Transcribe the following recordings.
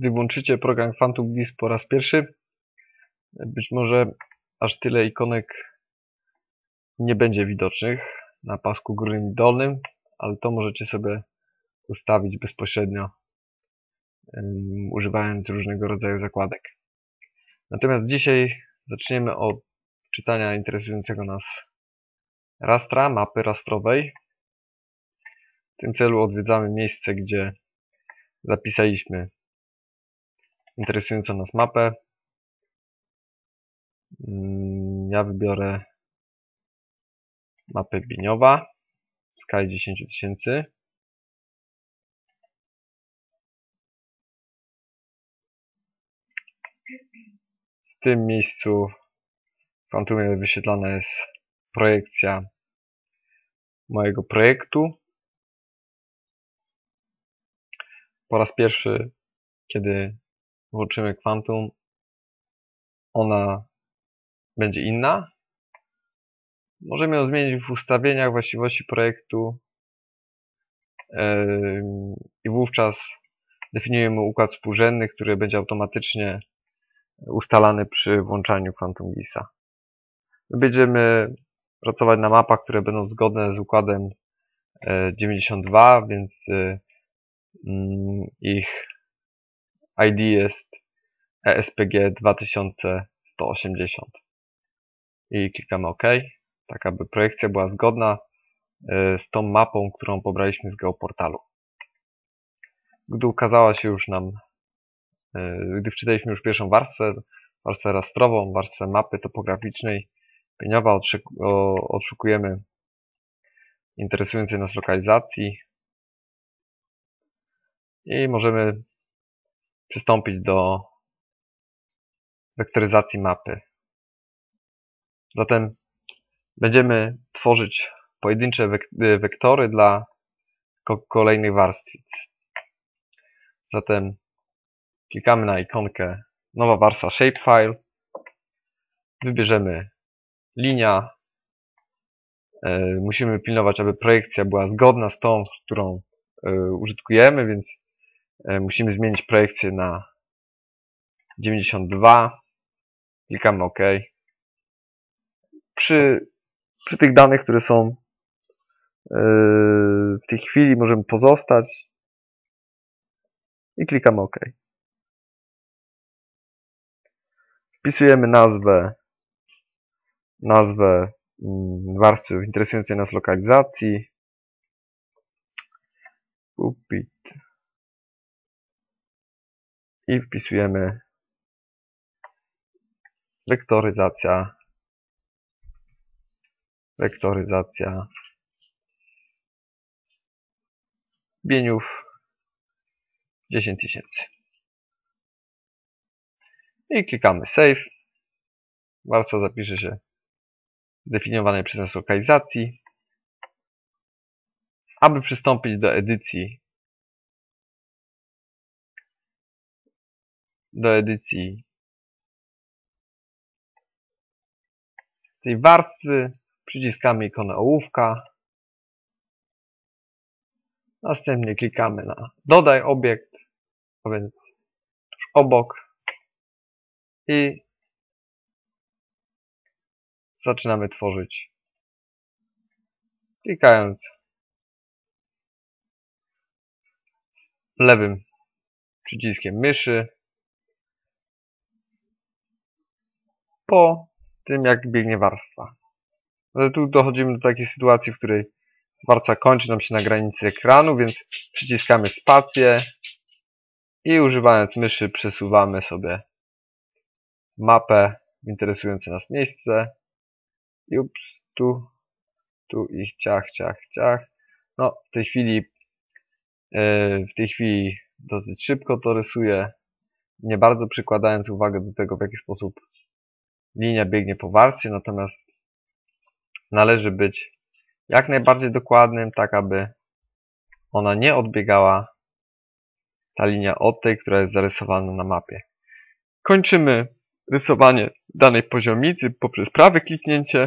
Gdy włączycie program Quantum Gis po raz pierwszy, być może aż tyle ikonek nie będzie widocznych na pasku górnym i dolnym, ale to możecie sobie ustawić bezpośrednio, używając różnego rodzaju zakładek. Natomiast dzisiaj zaczniemy od czytania interesującego nas rastra, mapy rastrowej. W tym celu odwiedzamy miejsce, gdzie zapisaliśmy interesującą nas mapę. Ja wybiorę mapę Bieniowa w skali 10 000. W tym miejscu w Quantumie wyświetlana jest projekcja mojego projektu. Po raz pierwszy, kiedy włączymy Quantum, ona będzie inna. Możemy ją zmienić w ustawieniach właściwości projektu i wówczas definiujemy układ współrzędny, który będzie automatycznie ustalany przy włączaniu Quantum Gisa. My będziemy pracować na mapach, które będą zgodne z układem 92, więc ich ID jest ESPG 2180. I klikamy OK, tak aby projekcja była zgodna z tą mapą, którą pobraliśmy z geoportalu. Gdy ukazała się już nam, gdy wczytaliśmy już pierwszą warstwę rastrową, warstwę mapy topograficznej Bieniowa, odszukujemy interesującej nas lokalizacji i możemy przystąpić do wektoryzacji mapy. Zatem będziemy tworzyć pojedyncze wektory dla kolejnych warstwic. Zatem klikamy na ikonkę nowa warstwa Shapefile, wybierzemy linia. Musimy pilnować, aby projekcja była zgodna z tą, którą użytkujemy, więc musimy zmienić projekcję na 92. Klikamy OK. Przy tych danych, które są w tej chwili, możemy pozostać i klikamy OK. Wpisujemy nazwę warstwy interesującej nas lokalizacji. I wpisujemy wektoryzacja Bieniów 10 000. I klikamy Save. Warstwa zapisze się w zdefiniowanej przez nas lokalizacji. Aby przystąpić do edycji tej warstwy, przyciskamy ikonę ołówka. Następnie klikamy na Dodaj obiekt, a więc tuż obok, i zaczynamy tworzyć, klikając lewym przyciskiem myszy po tym, jak biegnie warstwa. Ale tu dochodzimy do takiej sytuacji, w której warstwa kończy nam się na granicy ekranu, więc przyciskamy spację i używając myszy przesuwamy sobie mapę w interesujące nas miejsce. I tu i ciach. No, w tej chwili dosyć szybko to rysuję, nie bardzo przykładając uwagę do tego, w jaki sposób linia biegnie po warstwie, natomiast należy być jak najbardziej dokładnym, tak aby ona nie odbiegała, ta linia, od tej, która jest zarysowana na mapie. Kończymy rysowanie danej poziomicy poprzez prawe kliknięcie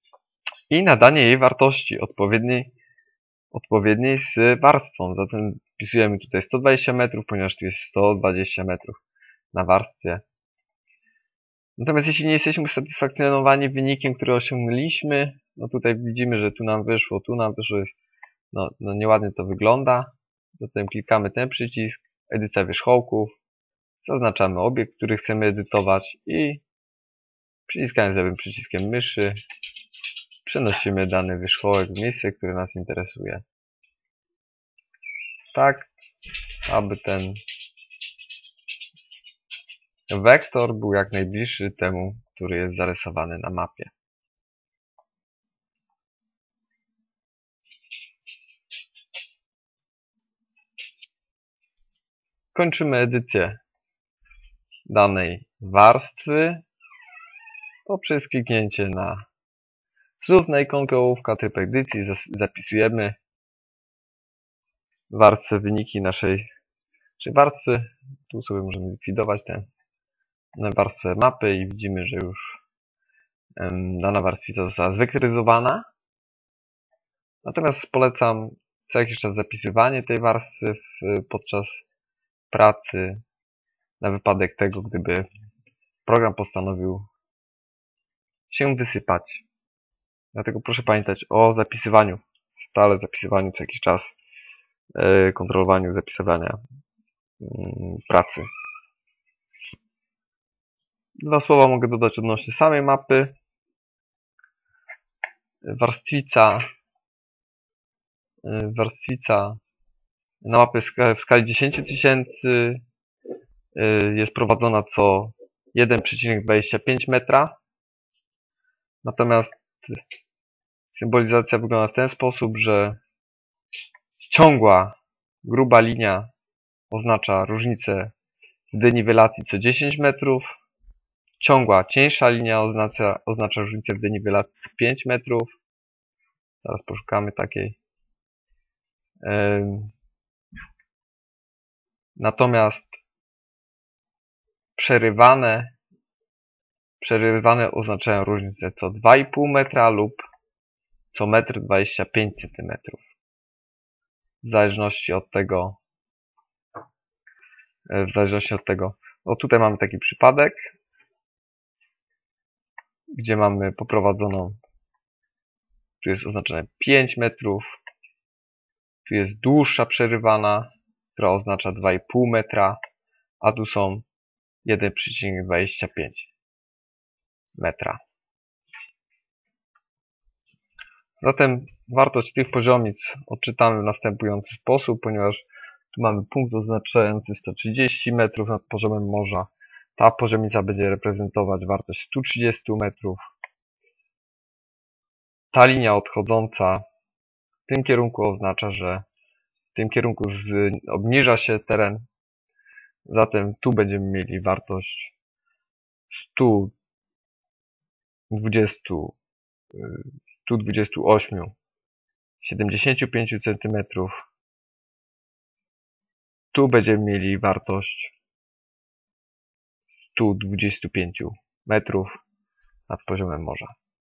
i nadanie jej wartości odpowiedniej z warstwą. Zatem Wpisujemy tutaj 120 metrów, ponieważ tu jest 120 metrów na warstwie. Natomiast jeśli nie jesteśmy usatysfakcjonowani wynikiem, który osiągnęliśmy, no tutaj widzimy, że tu nam wyszło, no nieładnie to wygląda. Zatem klikamy ten przycisk, edycja wierzchołków, zaznaczamy obiekt, który chcemy edytować i przyciskając lewym przyciskiem myszy przenosimy dany wierzchołek w miejsce, które nas interesuje. Tak, aby ten wektor był jak najbliższy temu, który jest zarysowany na mapie. Kończymy edycję danej warstwy poprzez kliknięcie na znów na ikonkę ołówka, tryb edycji, zapisujemy warstwę, wyniki naszej warstwy. Tu sobie możemy likwidować tę warstwę mapy i widzimy, że już dana warstwica została zwektoryzowana. Natomiast polecam co jakiś czas zapisywanie tej warstwy podczas pracy na wypadek tego, gdyby program postanowił się wysypać. Dlatego proszę pamiętać o zapisywaniu, stale zapisywaniu co jakiś czas, kontrolowaniu zapisywania pracy. Dwa słowa mogę dodać odnośnie samej mapy. Warstwica na mapie w skali 10 000 jest prowadzona co 1,25 metra. Natomiast symbolizacja wygląda w ten sposób, że ciągła, gruba linia oznacza różnicę w deniwelacji co 10 metrów. Ciągła, cieńsza linia oznacza różnicę w deniwelacji co 5 metrów. Zaraz poszukamy takiej. Natomiast przerywane oznaczają różnicę co 2,5 metra lub co 1,25 cm. W zależności od tego, o tutaj mamy taki przypadek, gdzie mamy poprowadzoną, tu jest oznaczone 5 metrów, tu jest dłuższa przerywana, która oznacza 2,5 metra, a tu są 1,25 metra. Zatem wartość tych poziomic odczytamy w następujący sposób, ponieważ tu mamy punkt oznaczający 130 metrów nad poziomem morza. Ta poziomica będzie reprezentować wartość 130 metrów. Ta linia odchodząca w tym kierunku oznacza, że w tym kierunku obniża się teren. Zatem tu będziemy mieli wartość 128, 75 cm. Tu będziemy mieli wartość 125 metrów nad poziomem morza.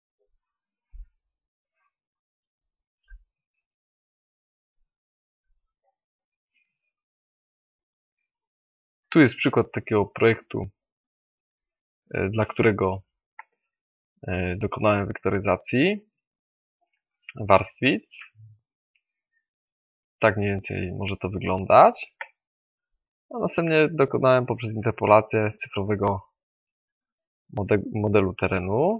Tu jest przykład takiego projektu, dla którego dokonałem wektoryzacji warstwic. Tak mniej więcej może to wyglądać. A następnie dokonałem poprzez interpolację cyfrowego modelu terenu.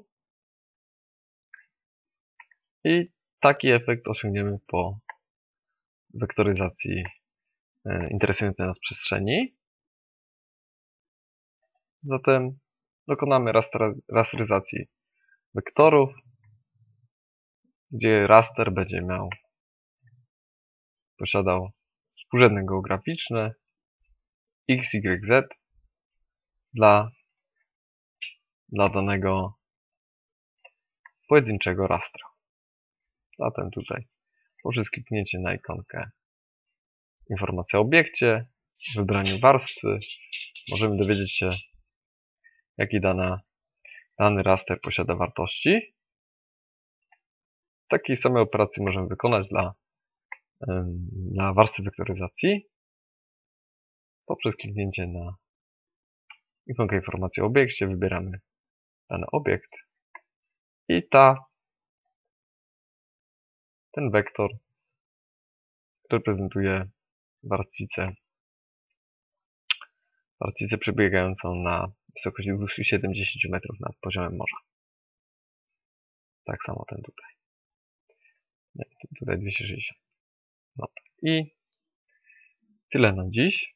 I taki efekt osiągniemy po wektoryzacji interesującej nas przestrzeni. Zatem dokonamy rasteryzacji wektorów, gdzie raster będzie posiadał współrzędne geograficzne x, y, z dla danego pojedynczego rastra. Zatem tutaj poprzez kliknięcie na ikonkę informacja o obiekcie, w wybraniu warstwy możemy dowiedzieć się, jaki dany raster posiada wartości. Takiej samej operacji możemy wykonać dla na warstwę wektoryzacji poprzez kliknięcie na ikonkę informacji o obiekcie, wybieramy dany obiekt i ten wektor reprezentuje warstwicę przebiegającą na wysokości 270 metrów nad poziomem morza. Tak samo ten tutaj. Nie, tutaj 260. No. I tyle na dziś.